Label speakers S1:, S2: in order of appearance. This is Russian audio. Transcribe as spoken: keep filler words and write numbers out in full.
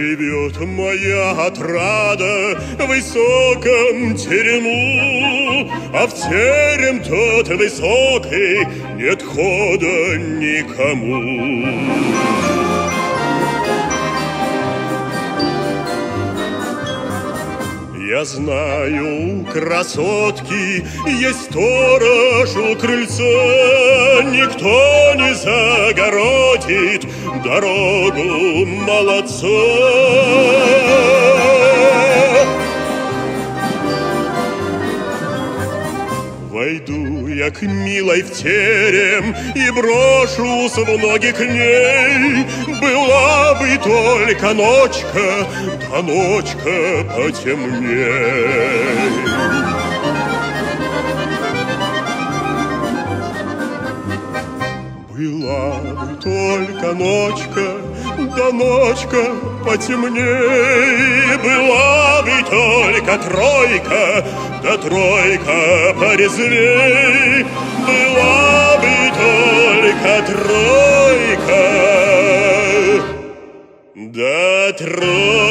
S1: живет моя отрада в высоком терему, а в терем тот высокий нет хода никому. Я знаю, красотки, есть сторож у крыльца, никто не загородит дорогу молодца. Войду я к милой в терем и брошусь в ноги к ней. Была бы только ночка, да ночка потемней. Была бы только ночка, да ночка потемней. Была бы только тройка, да тройка порезвей. Была бы только тройка, да тройка